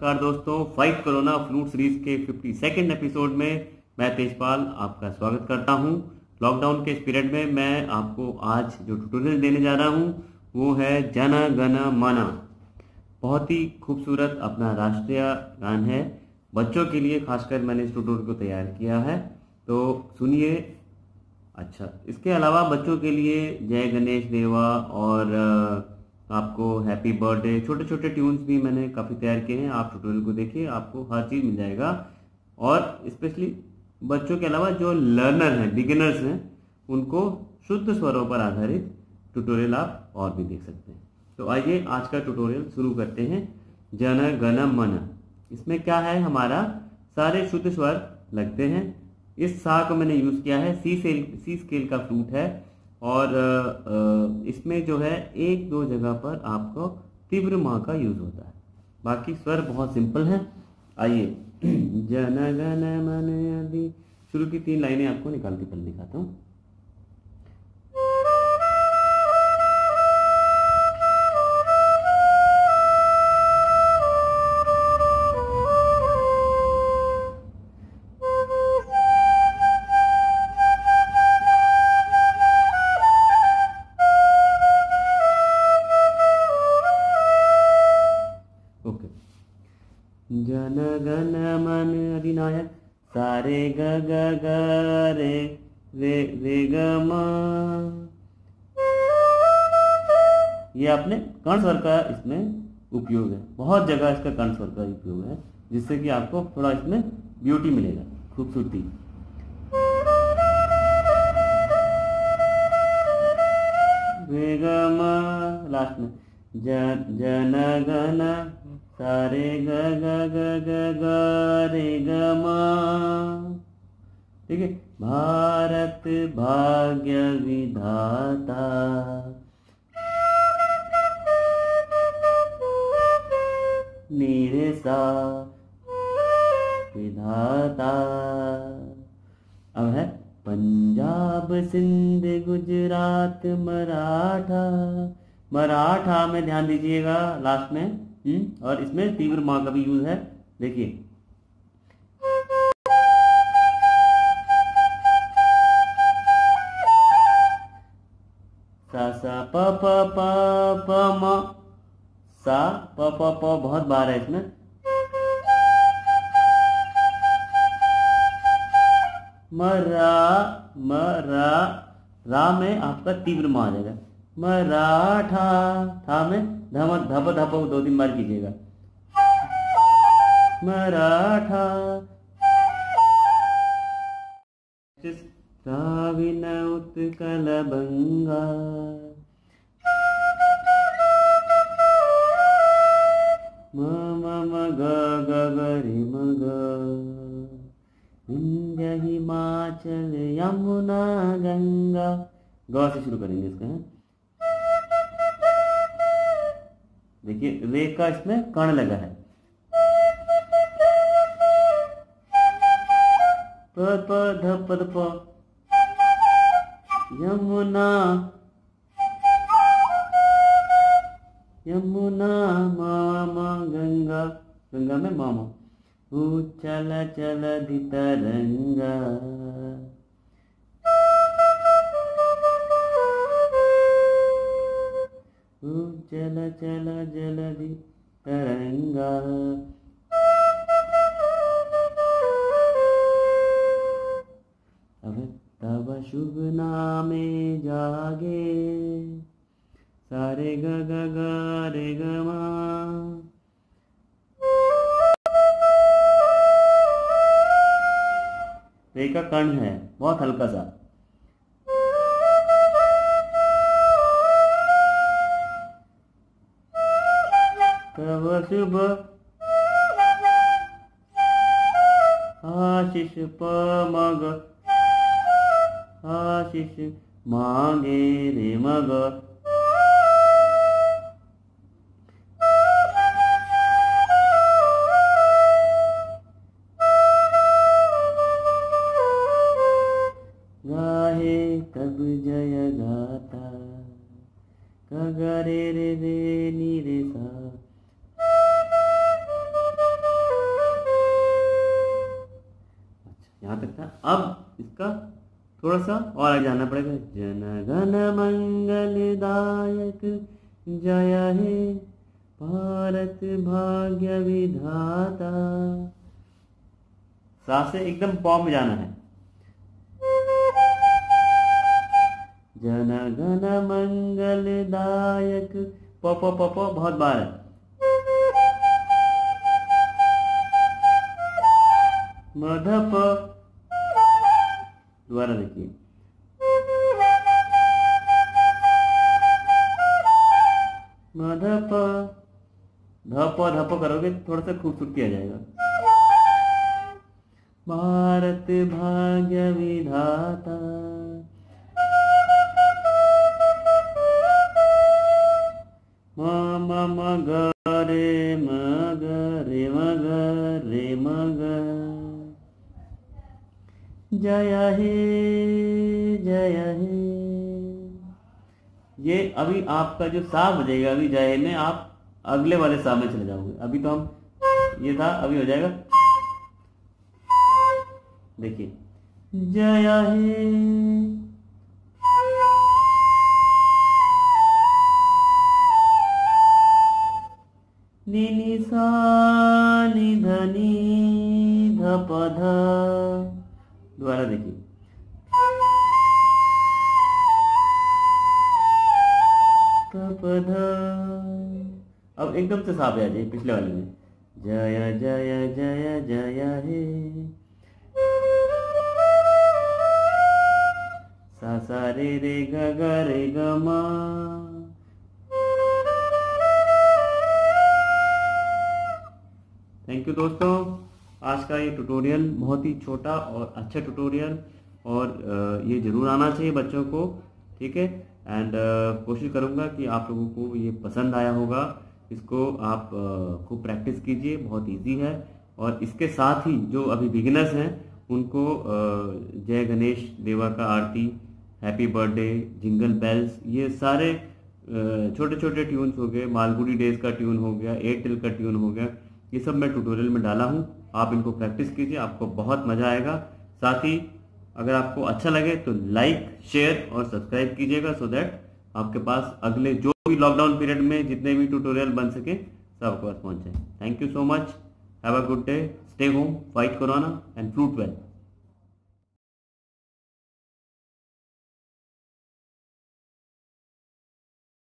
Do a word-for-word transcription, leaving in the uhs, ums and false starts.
नमस्कार दोस्तों, fight corona flute series के फिफ्टी सेकेंड एपिसोड में मैं तेजपाल आपका स्वागत करता हूं। लॉकडाउन के इस पीरियड में मैं आपको आज जो ट्यूटोरियल देने जा रहा हूं वो है जन गण मन। बहुत ही खूबसूरत अपना राष्ट्रीय गान है। बच्चों के लिए खासकर मैंने इस ट्यूटोरियल को तैयार किया है, तो सुनिए। अच्छा, इसके अलावा बच्चों के लिए जय गणेश देवा और आपको हैप्पी बर्थडे, छोटे छोटे ट्यून्स भी मैंने काफ़ी तैयार किए हैं। आप ट्यूटोरियल को देखिए, आपको हर चीज़ मिल जाएगा। और स्पेशली बच्चों के अलावा जो लर्नर हैं, बिगिनर्स हैं, उनको शुद्ध स्वरों पर आधारित ट्यूटोरियल आप और भी देख सकते हैं। तो आइए आज का ट्यूटोरियल शुरू करते हैं। जन गण मन, इसमें क्या है, हमारा सारे शुद्ध स्वर लगते हैं। इस सा को मैंने यूज़ किया है, सी सेल सी स्केल का फ्लूट है। और इसमें जो है एक दो जगह पर आपको तीव्र माँ का यूज होता है, बाकी स्वर बहुत सिंपल है। आइए जन गण मन आदि शुरू की तीन लाइनें आपको निकाल के पहले दिखाता हूँ। जन गण मन अधिनायक सारे ग ग ग रे रे रे ग म। ये आपने कर्ण स्वर का इसमें उपयोग है, बहुत जगह इसका कर्ण स्वर का उपयोग है, जिससे कि आपको थोड़ा इसमें ब्यूटी मिलेगा, खूबसूरती। रे ग म लास्ट में जन जन गण सारे ग ग ग ग ग रे ग म। ठीक है। भारत भाग्य विधाता निरसा विधाता। अब है पंजाब सिंध गुजरात मराठा। मराठा में ध्यान दीजिएगा लास्ट में। हम्म और इसमें तीव्र माँ का भी यूज है, देखिए। सा सा प प प प म, सा प प प बहुत बार है इसमें। मरा मरा रा में आपका तीव्र माँ आ जाएगा। मराठा था में धम धप धप दो तीन बार कीजिएगा। मराठा द्राविण उत्कल बंगा। म म म ग ग ग रे म ग। विंध्य हिमाचल यमुना गंगा। ग से शुरू करेंगे इसका है। देखिए रे का इसमें कर्ण लगा है। प प ध प ध प यमुना यमुना मा मा गंगा। गंगा में मामा। चल चल धी तरंगा। चल चल जलधि तरंगा। अब तब शुभ नामे जागे सारे ग ग ग रे ग मा। रे का कर्ण है बहुत हल्का सा। तब शुभ आशीष प मग आशीष मांगे रे मग। गाहे तब जय गाता ग रे रे रे नी रे सा। तक था। अब इसका थोड़ा सा और आगे जाना पड़ेगा। जन गण मंगलदायक जय हे भारत भाग्य विधाता। सा से एकदम पौ में जाना है। जन गण मंगलदायक प प प प बहुत बार है। मधप दोबारा देखिए। मधप धप धप करोगे थोड़ा सा खूबसूरती आ जाएगा। भारत भाग्य विधाता। म म म ग रे म ग रे म ग रे म ग। जय हे जय हे। ये अभी आपका जो सा बजेगा, अभी जय में आप अगले वाले सा में चले जाओगे। अभी तो हम ये था, अभी हो जाएगा। देखिए जय हे। नि नि सा नि ध नि ध प ध। दोबारा देखिए। अब एकदम से साफ आ जाए पिछले वाले में। जय जय जय जय हे। सा सा रे रे ग ग रे ग म। थैंक यू दोस्तों। आज का ये ट्यूटोरियल बहुत ही छोटा और अच्छा ट्यूटोरियल, और ये ज़रूर आना चाहिए बच्चों को, ठीक है। एंड कोशिश करूँगा कि आप लोगों को ये पसंद आया होगा। इसको आप खूब प्रैक्टिस कीजिए, बहुत इजी है। और इसके साथ ही जो अभी बिगिनर्स हैं उनको जय गणेश देवा का आरती, हैप्पी बर्थडे, जिंगल बेल्स, ये सारे छोटे छोटे ट्यून्स हो गए, मालगुडी डेज का ट्यून हो गया, एयरटेल का ट्यून हो गया, ये सब मैं ट्यूटोरियल में डाला हूँ। आप इनको प्रैक्टिस कीजिए, आपको बहुत मज़ा आएगा। साथ ही अगर आपको अच्छा लगे तो लाइक, शेयर और सब्सक्राइब कीजिएगा, सो दैट आपके पास अगले जो भी लॉकडाउन पीरियड में जितने भी ट्यूटोरियल बन सके सब आपके पास पहुँच जाए। Thank you so much. Have a good day. Stay home, fight corona and flute well.